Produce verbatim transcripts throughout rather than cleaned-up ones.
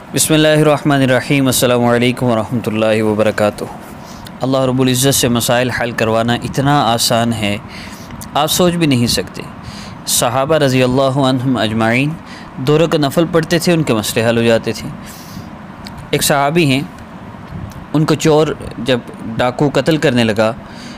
بسم اللہ الرحمن الرحیم۔ السلام علیکم ورحمۃ اللہ وبرکاتہ۔ اللہ رب العزت سے مسائل حل کروانا اتنا آسان ہے آپ سوچ بھی نہیں سکتے۔ صحابہ رضی اللہ عنہم اجمعین دو رکعت نفل پڑھتے تھے، ان کے مسئلے حل ہو جاتے تھے۔ ایک صحابی ہیں، ان کو چور جب ڈاکو قتل کرنے لگا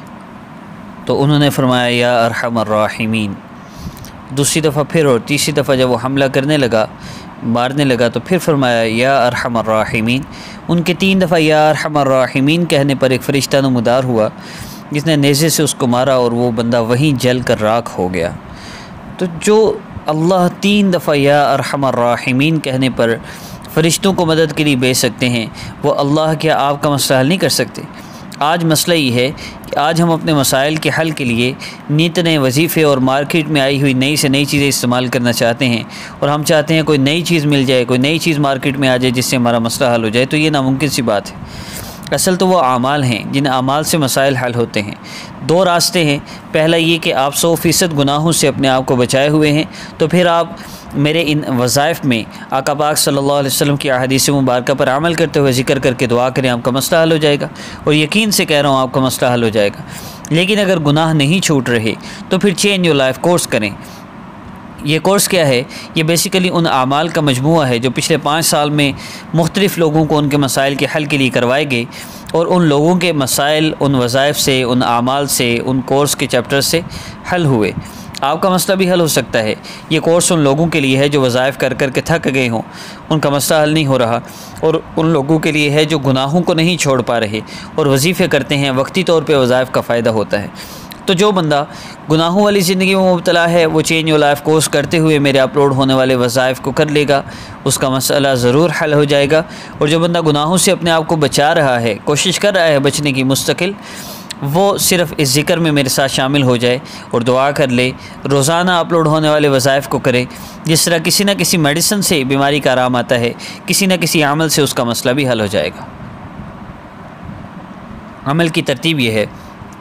تو انہوں نے فرمایا یا ارحم الراحمین۔ دوسری دفعہ پھر اور تیسری دفعہ جب وہ حملہ کرنے لگا، مارنے لگا تو پھر فرمایا یا ارحم الراحمین۔ ان کے تین دفعہ یا ارحم الراحمین کہنے پر ایک فرشتہ نمودار ہوا جس نے نیزے سے اس کو مارا اور وہ بندہ وہیں جل کر راکھ ہو گیا۔ تو جو اللہ تین دفعہ یا ارحم الراحمین کہنے پر فرشتوں کو مدد کے لیے بھیج سکتے ہیں، وہ اللہ کیا آپ کا مسئلہ حل نہیں کر سکتے؟ آج مسئلہ یہ ہے کہ آج ہم اپنے مسائل کے حل کے لیے نیت نئے وظیفے اور مارکیٹ میں آئی ہوئی نئی سے نئی چیزیں استعمال کرنا چاہتے ہیں، اور ہم چاہتے ہیں کوئی نئی چیز مل جائے، کوئی نئی چیز مارکیٹ میں آ جائے جس سے ہمارا مسئلہ حل ہو جائے۔ تو یہ ناممکن سی بات ہے۔ اصل تو وہ اعمال ہیں جن اعمال سے مسائل حل ہوتے ہیں۔ دو راستے ہیں، پہلا یہ کہ آپ سو فیصد گناہوں سے اپنے آپ کو بچائے ہوئے ہیں، تو پھر آپ میرے ان وظائف میں آقا پاک صلی اللہ علیہ وسلم کی احادیث مبارکہ پر عمل کرتے ہوئے ذکر کر کے دعا کریں، آپ کا مسئلہ حل ہو جائے گا، اور یقین سے کہہ رہا ہوں آپ کا مسئلہ حل ہو جائے گا۔ لیکن اگر گناہ نہیں چھوٹ رہے تو پھر چینج یور لائف کورس کریں۔ یہ کورس کیا ہے؟ یہ بیسیکلی ان اعمال کا مجموعہ ہے جو پچھلے پانچ سال میں مختلف لوگوں کو ان کے مسائل کے حل کے لیے کروائے گئے، اور ان لوگوں کے مسائل ان وظائف سے، ان اعمال سے، ان کورس کے چیپٹر سے حل ہوئے۔ آپ کا مسئلہ بھی حل ہو سکتا ہے۔ یہ کورس ان لوگوں کے لیے ہے جو وظائف کر کر کے تھک گئے ہوں، ان کا مسئلہ حل نہیں ہو رہا، اور ان لوگوں کے لیے ہے جو گناہوں کو نہیں چھوڑ پا رہے اور وظیفے کرتے ہیں، وقتی طور پہ وظائف کا فائدہ ہوتا ہے۔ تو جو بندہ گناہوں والی زندگی میں مبتلا ہے وہ چینج یور لائف کورس کرتے ہوئے میرے اپلوڈ ہونے والے وظائف کو کر لے گا، اس کا مسئلہ ضرور حل ہو جائے گا۔ اور جو بندہ گناہوں سے اپنے آپ کو بچا رہا ہے، کوشش کر رہا ہے بچنے کی مستقل، وہ صرف اس ذکر میں میرے ساتھ شامل ہو جائے اور دعا کر لے، روزانہ اپلوڈ ہونے والے وظائف کو کرے۔ جس طرح کسی نہ کسی میڈیسن سے بیماری کا آرام آتا ہے، کسی نہ کسی عمل سے اس کا مسئلہ بھی حل ہو جائے گا۔ عمل کی ترتیب یہ ہے،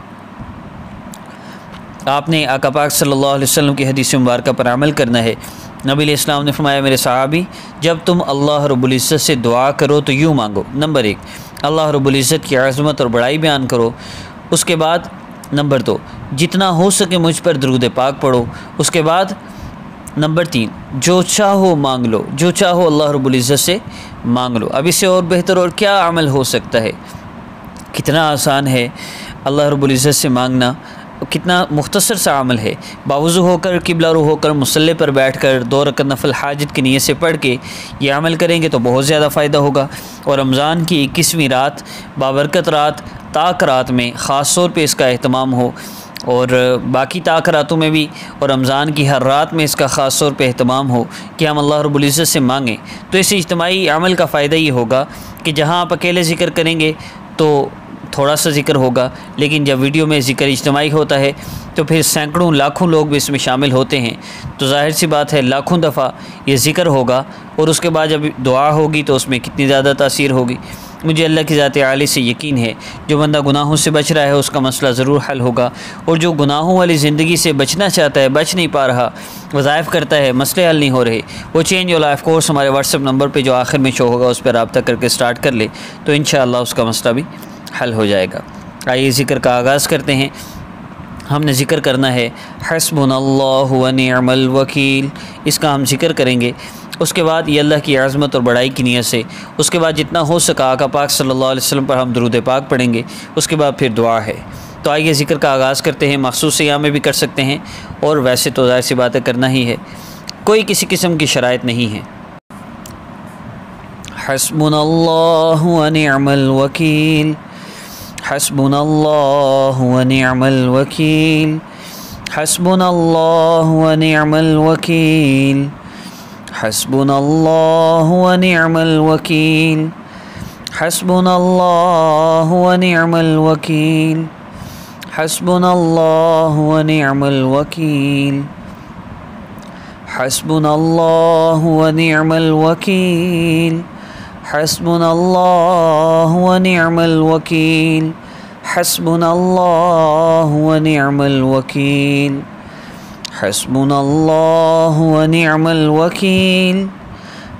آپ نے آقا پاک صلی اللہ علیہ وسلم کی حدیث مبارکہ پر عمل کرنا ہے۔ نبی علیہ السلام نے فرمایا میرے صحابی، جب تم اللہ رب العزت سے دعا کرو تو یوں مانگو۔ نمبر ایک، اللہ رب العزت کی عظمت اور بڑائی بیان کرو۔ اس کے بعد نمبر دو، جتنا ہو سکے مجھ پر درود پاک پڑھو۔ اس کے بعد نمبر تین، جو چاہو مانگ لو، جو چاہو اللہ رب العزت سے مانگ لو۔ اب اس سے اور بہتر اور کیا عمل ہو سکتا ہے؟ کتنا آسان ہے اللہ رب العزت سے مانگنا، کتنا مختصر سا عمل ہے۔ باوضو ہو کر، قبلہ رو ہو کر، مصلی پر بیٹھ کر دو رکعت نفل حاجت کی نیت سے پڑھ کے یہ عمل کریں گے تو بہت زیادہ فائدہ ہوگا۔ اور رمضان کی اکیسویں رات، بابرکت رات، طاق رات میں خاص طور پہ اس کا اہتمام ہو، اور باقی طاق راتوں میں بھی، اور رمضان کی ہر رات میں اس کا خاص طور پہ اہتمام ہو کہ ہم اللہ رب العزت سے مانگیں۔ تو اس اجتماعی عمل کا فائدہ یہ ہوگا کہ جہاں آپ اکیلے ذکر کریں گے تو تھوڑا سا ذکر ہوگا، لیکن جب ویڈیو میں ذکر اجتماعی ہوتا ہے تو پھر سینکڑوں لاکھوں لوگ بھی اس میں شامل ہوتے ہیں، تو ظاہر سی بات ہے لاکھوں دفعہ یہ ذکر ہوگا، اور اس کے بعد جب دعا ہوگی تو اس میں کتنی زیادہ تاثیر ہوگی۔ مجھے اللہ کی ذات عالی سے یقین ہے جو بندہ گناہوں سے بچ رہا ہے اس کا مسئلہ ضرور حل ہوگا، اور جو گناہوں والی زندگی سے بچنا چاہتا ہے، بچ نہیں پا رہا، وظائف کرتا ہے، مسئلے حل نہیں ہو رہے، وہ چینج یور لائف کورس ہمارے واٹس ایپ نمبر پہ جو آخر میں شو ہوگا اس پہ رابطہ کر کے سٹارٹ کر لے، تو انشاءاللہ اس کا مسئلہ بھی حل ہو جائے گا۔ آئیے ذکر کا آغاز کرتے ہیں۔ ہم نے ذکر کرنا ہے حسبنا اللہ و نعم الوکیل، اس کا ہم ذکر کریں گے۔ اس کے بعد یہ اللہ کی عظمت اور بڑائی کی نیت سے، اس کے بعد جتنا ہو سکا آقا پاک صلی اللہ علیہ وسلم پر ہم درود پاک پڑھیں گے، اس کے بعد پھر دعا ہے۔ تو آئیے ذکر کا آغاز کرتے ہیں۔ مخصوص ایام میں بھی کر سکتے ہیں، اور ویسے تو ظاہر سی باتیں کرنا ہی ہے، کوئی کسی قسم کی شرائط نہیں ہے۔ حسبنا اللہ و نعم الوکیل، حسبنا اللہ و نعم الوکیل، حسبنا اللہ و نعم الوکیل، حسبنا اللہ و نعم الوکیل، حسبنا اللہ و نعم الوکیل، حسبنا اللہ و نعم الوکیل، حسبنا اللہ و نعم الوکیل، حسبنا اللہ و نعم الوکیل، حسبنا اللہ و نعم الوکیل، حسبنا اللہ و نعم الوکیل،